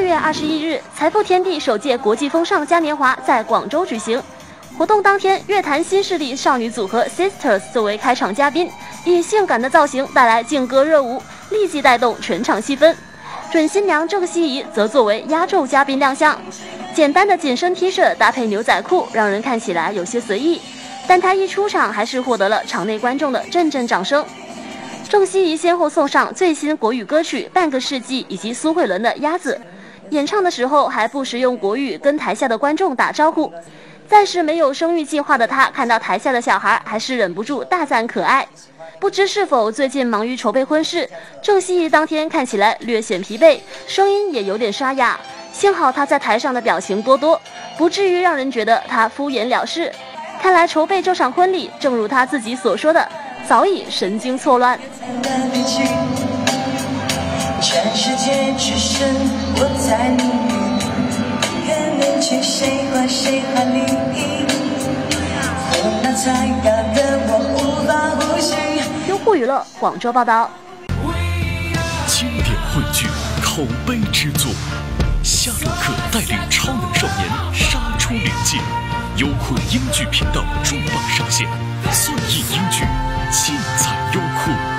月21日，财富天地首届国际风尚嘉年华在广州举行。活动当天，乐坛新势力少女组合 Sisters 作为开场嘉宾，以性感的造型带来劲歌热舞，立即带动全场气氛。准新娘郑希怡则作为压轴嘉宾亮相，简单的紧身 T 恤搭配牛仔裤，让人看起来有些随意，但她一出场还是获得了场内观众的阵阵掌声。郑希怡先后送上最新国语歌曲《半个世纪》以及苏慧伦的《鸭子》，演唱的时候还不时用国语跟台下的观众打招呼。暂时没有生育计划的她，看到台下的小孩，还是忍不住大赞可爱。不知是否最近忙于筹备婚事，郑希怡当天看起来略显疲惫，声音也有点沙哑。幸好她在台上的表情多多，不至于让人觉得她敷衍了事。看来筹备这场婚礼，正如她自己所说的，早已神经错乱。 全世界只剩我在淋雨，愿能去谁和谁喊离别，风那才感得我无法呼吸。 优酷娱乐广州报道。 经典汇聚，口碑之作，夏洛克带领超能少年杀出灵界，优酷英剧频道重磅上线，最硬英剧尽在优酷。